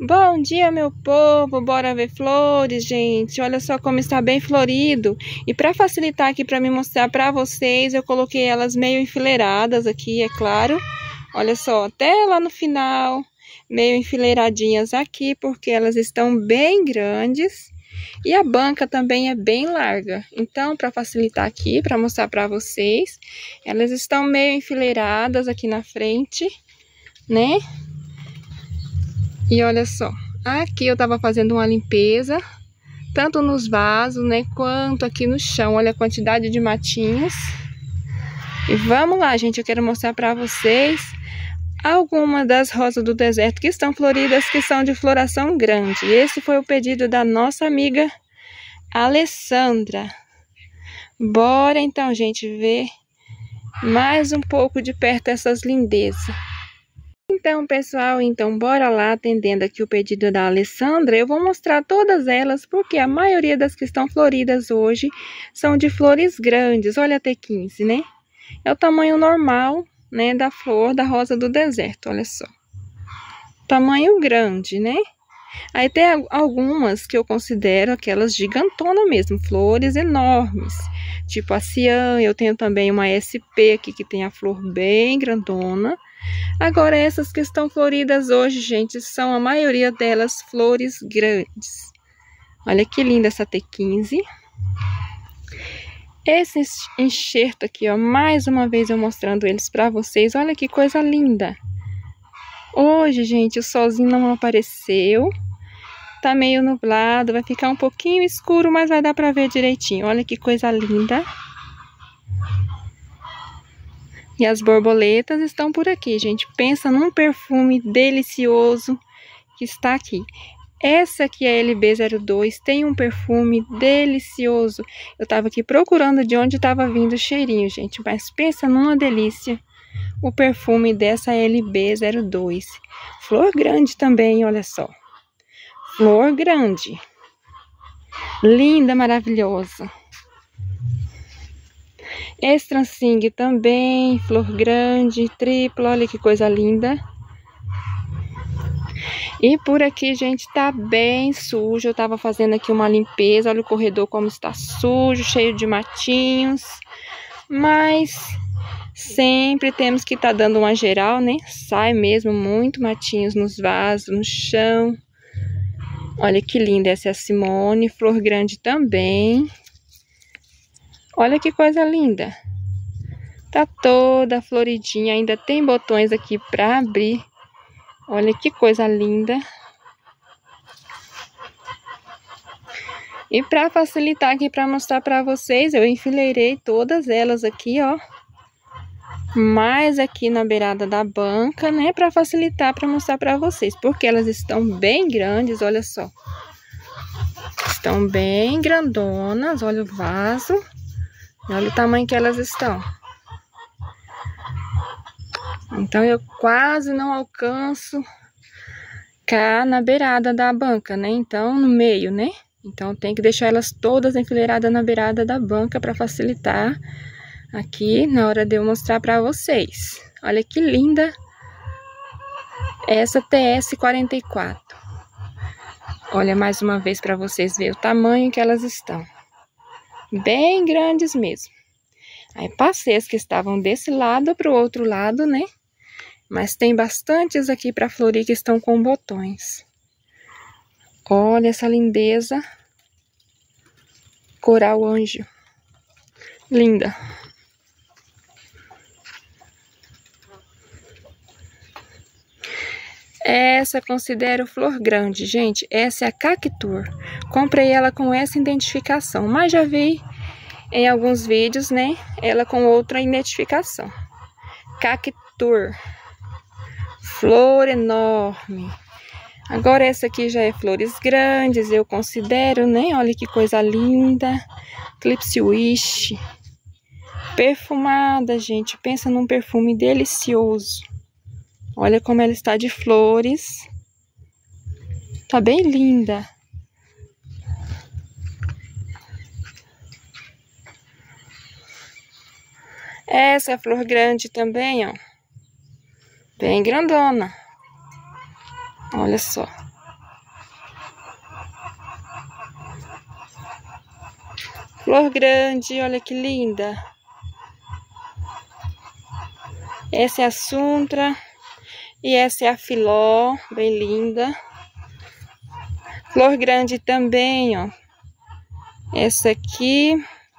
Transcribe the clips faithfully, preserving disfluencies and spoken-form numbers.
Bom dia, meu povo, bora ver flores, gente. Olha só como está bem florido. E para facilitar aqui para me mostrar para vocês, eu coloquei elas meio enfileiradas aqui, é claro. Olha só, até lá no final, meio enfileiradinhas aqui, porque elas estão bem grandes. E a banca também é bem larga. Então, para facilitar aqui, para mostrar para vocês, elas estão meio enfileiradas aqui na frente, né? E olha só, aqui eu tava fazendo uma limpeza, tanto nos vasos, né, quanto aqui no chão. Olha a quantidade de matinhos. E vamos lá, gente, eu quero mostrar para vocês algumas das rosas do deserto que estão floridas, que são de floração grande. Esse foi o pedido da nossa amiga Alessandra. Bora então, gente, ver mais um pouco de perto essas lindezas. Então, pessoal, então bora lá, atendendo aqui o pedido da Alessandra. Eu vou mostrar todas elas, porque a maioria das que estão floridas hoje são de flores grandes. Olha a T quinze, né? É o tamanho normal, né, da flor da rosa do deserto, olha só. Tamanho grande, né? Aí tem algumas que eu considero aquelas gigantonas mesmo, flores enormes. Tipo a cian, eu tenho também uma S P aqui que tem a flor bem grandona. Agora essas que estão floridas hoje, gente, são a maioria delas flores grandes. Olha que linda essa T quinze. Esse enxerto aqui, ó, mais uma vez eu mostrando eles para vocês. Olha que coisa linda. Hoje, gente, o solzinho não apareceu. Tá meio nublado, vai ficar um pouquinho escuro, mas vai dar para ver direitinho. Olha que coisa linda. E as borboletas estão por aqui, gente. Pensa num perfume delicioso que está aqui. Essa aqui, a L B zero dois, tem um perfume delicioso. Eu tava aqui procurando de onde estava vindo o cheirinho, gente. Mas pensa numa delícia o perfume dessa L B zero dois. Flor grande também, olha só. Flor grande. Linda, maravilhosa. Estransing também, flor grande, tripla, olha que coisa linda. E por aqui, gente, tá bem sujo. Eu tava fazendo aqui uma limpeza, olha o corredor como está sujo, cheio de matinhos. Mas sempre temos que estar dando uma geral, né? Sai mesmo muito matinhos nos vasos, no chão. Olha que linda, essa é a Simone, flor grande também. Olha que coisa linda. Tá toda floridinha, ainda tem botões aqui para abrir. Olha que coisa linda. E para facilitar aqui, para mostrar para vocês, eu enfileirei todas elas aqui, ó. Mais aqui na beirada da banca, né? Para facilitar, para mostrar para vocês. Porque elas estão bem grandes, olha só. Estão bem grandonas, olha o vaso. Olha o tamanho que elas estão. Então, eu quase não alcanço cá na beirada da banca, né? Então, no meio, né? Então, tem que deixar elas todas enfileiradas na beirada da banca para facilitar aqui na hora de eu mostrar para vocês. Olha que linda essa T S quarenta e quatro. Olha mais uma vez para vocês verem o tamanho que elas estão. Bem grandes mesmo. Aí passei as que estavam desse lado para o outro lado, né? Mas tem bastantes aqui para florir que estão com botões. Olha essa lindeza. Coral anjo. Linda. Essa eu considero flor grande, gente. Essa é a Cactur. Comprei ela com essa identificação, mas já vi em alguns vídeos, né? Ela com outra identificação. Cactur. Flor enorme. Agora essa aqui já é flores grandes, eu considero, né? Olha que coisa linda. Eclipse Wish. Perfumada, gente. Pensa num perfume delicioso. Olha como ela está de flores. Tá bem linda. Essa é a flor grande também, ó. Bem grandona. Olha só. Flor grande, olha que linda. Essa é a Suntra. E essa é a Filó, bem linda. Flor grande também, ó. Essa aqui.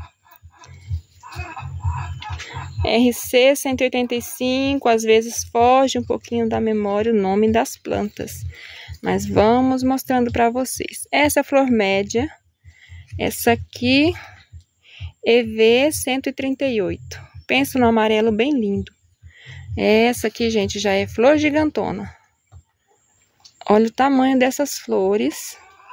R C cento e oitenta e cinco, às vezes foge um pouquinho da memória o nome das plantas. Mas vamos mostrando para vocês. Essa flor média. Essa aqui, E V cento e trinta e oito. Pensa no amarelo bem lindo. Essa aqui, gente, já é flor gigantona. Olha o tamanho dessas flores.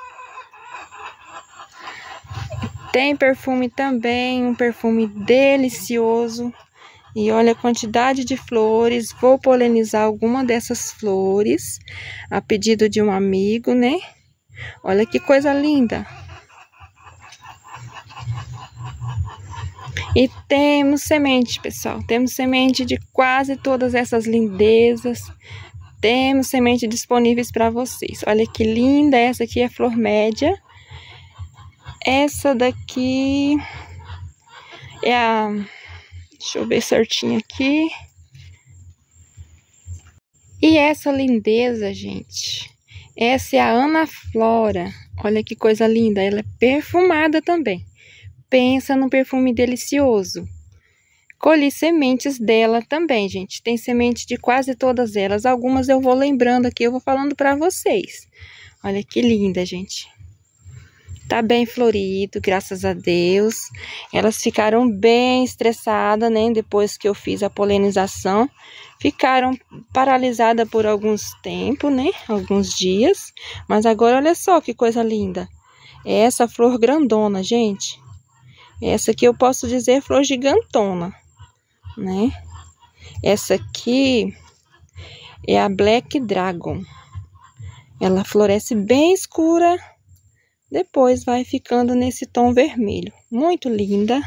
Tem perfume também, um perfume delicioso. E olha a quantidade de flores. Vou polinizar alguma dessas flores a pedido de um amigo, né? Olha que coisa linda. E temos semente, pessoal. Temos semente de quase todas essas lindezas. Temos semente disponíveis para vocês. Olha que linda. Essa aqui é a flor média. Essa daqui é a... Deixa eu ver certinho aqui. E essa lindeza, gente. Essa é a Ana Flora. Olha que coisa linda. Ela é perfumada também. Pensa num perfume delicioso. Colhi sementes dela também, gente. Tem semente de quase todas elas. Algumas eu vou lembrando aqui, eu vou falando para vocês. Olha que linda, gente. Tá bem florido, graças a Deus. Elas ficaram bem estressadas, né? Depois que eu fiz a polinização. Ficaram paralisadas por alguns tempos, né? Alguns dias. Mas agora, olha só que coisa linda. É essa flor grandona, gente. Essa aqui eu posso dizer flor gigantona, né? Essa aqui é a Black Dragon. Ela floresce bem escura. Depois vai ficando nesse tom vermelho. Muito linda.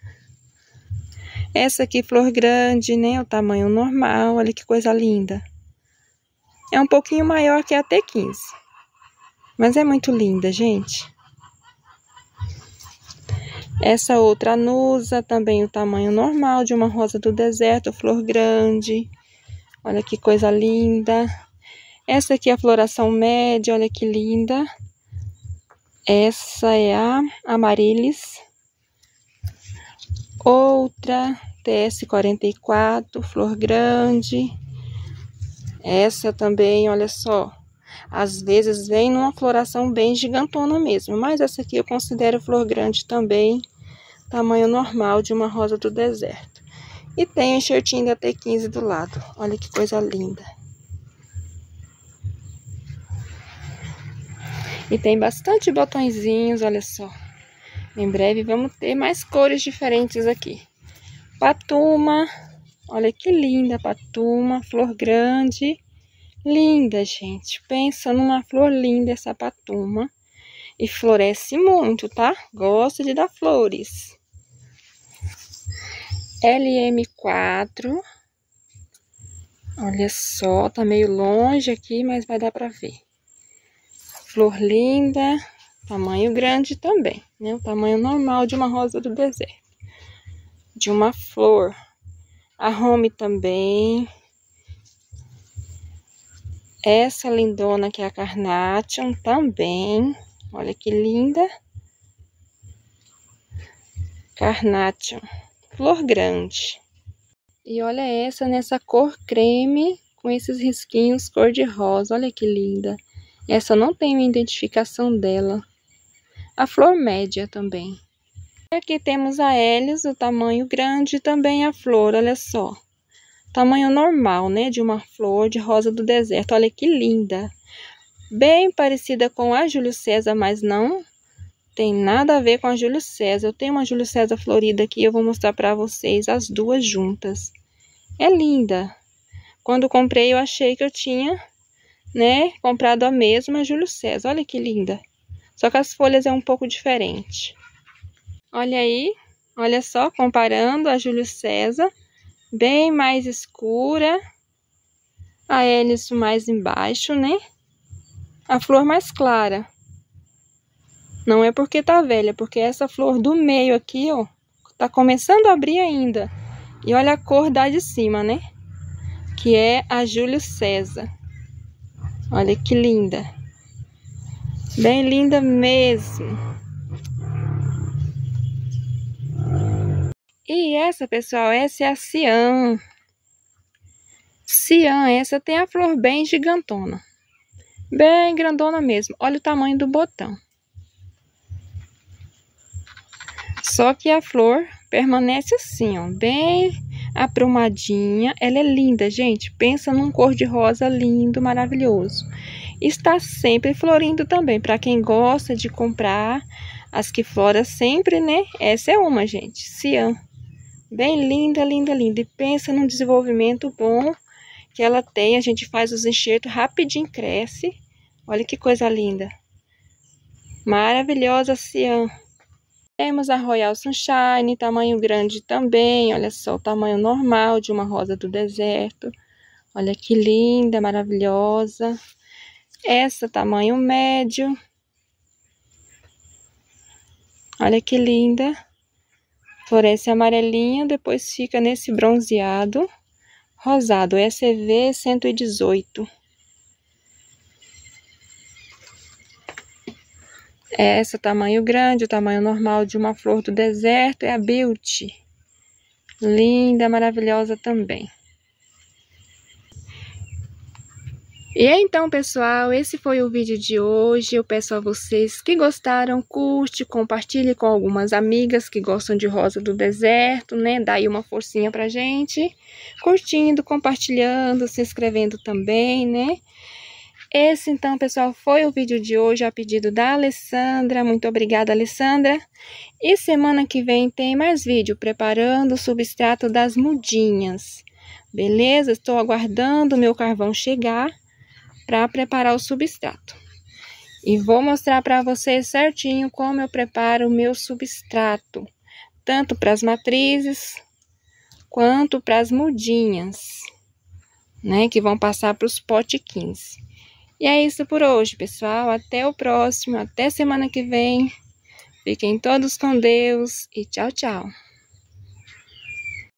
Essa aqui, flor grande, né? O tamanho normal. Olha que coisa linda. É um pouquinho maior que a T quinze. Mas é muito linda, gente. Essa outra anusa, também o tamanho normal de uma rosa do deserto. Flor grande. Olha que coisa linda. Essa aqui é a floração média. Olha que linda. Essa é a Amaryllis. Outra, T S quarenta e quatro, flor grande. Essa também, olha só. Às vezes vem numa floração bem gigantona mesmo. Mas essa aqui eu considero flor grande também. Tamanho normal de uma rosa do deserto. E tem o enxertinho da T quinze do lado. Olha que coisa linda. E tem bastante botõezinhos, olha só. Em breve vamos ter mais cores diferentes aqui. Patuma, olha que linda patuma, flor grande. Linda, gente. Pensa numa flor linda essa patuma. E floresce muito, tá? Gosta de dar flores. L M quatro. Olha só, tá meio longe aqui, mas vai dar pra ver. Flor linda, tamanho grande também, né? O tamanho normal de uma rosa do deserto. De uma flor. A Home também. Essa lindona que é a Carnation também. Olha que linda. Carnation. Flor grande. E olha essa nessa cor creme com esses risquinhos cor de rosa. Olha que linda. Essa não tem uma identificação dela. A flor média também. E aqui temos a Hélios, o tamanho grande, e também a flor, olha só. Tamanho normal, né? De uma flor de rosa do deserto. Olha que linda. Bem parecida com a Júlio César, mas não tem nada a ver com a Júlio César. Eu tenho uma Júlio César florida aqui, eu vou mostrar para vocês as duas juntas. É linda. Quando comprei, eu achei que eu tinha... né, comprado a mesma Júlio César. Olha que linda. Só que as folhas é um pouco diferente. Olha aí, olha só, comparando a Júlio César, bem mais escura. A Hélice mais embaixo, né? A flor mais clara. Não é porque tá velha, é porque essa flor do meio aqui, ó, tá começando a abrir ainda. E olha a cor da de cima, né? Que é a Júlio César. Olha que linda. Bem linda mesmo. E essa, pessoal, essa é a Cian. Cian, essa tem a flor bem gigantona. Bem grandona mesmo. Olha o tamanho do botão. Só que a flor permanece assim, ó, bem aprumadinha. Ela é linda, gente. Pensa num cor-de-rosa lindo, maravilhoso. Está sempre florindo também. Para quem gosta de comprar as que floram sempre, né? Essa é uma, gente. Cian. Bem linda, linda, linda. E pensa num desenvolvimento bom que ela tem. A gente faz os enxertos, rapidinho cresce. Olha que coisa linda. Maravilhosa Cian. Temos a Royal Sunshine, tamanho grande também. Olha só o tamanho normal de uma rosa do deserto. Olha que linda, maravilhosa. Essa tamanho médio. Olha que linda. Floresce amarelinha, depois fica nesse bronzeado rosado. S C V cento e dezoito. Essa tamanho grande, o tamanho normal de uma flor do deserto é a Beauty. Linda, maravilhosa também. E então, pessoal, esse foi o vídeo de hoje. Eu peço a vocês que gostaram, curte, compartilhe com algumas amigas que gostam de rosa do deserto, né? Dá aí uma forcinha pra gente. Curtindo, compartilhando, se inscrevendo também, né? Esse, então, pessoal, foi o vídeo de hoje a pedido da Alessandra. Muito obrigada, Alessandra. E semana que vem tem mais vídeo preparando o substrato das mudinhas. Beleza? Estou aguardando o meu carvão chegar para preparar o substrato. E vou mostrar para vocês certinho como eu preparo o meu substrato. Tanto para as matrizes, quanto para as mudinhas, né? Que vão passar para os pote quinze. E é isso por hoje, pessoal. Até o próximo, até semana que vem. Fiquem todos com Deus e tchau, tchau.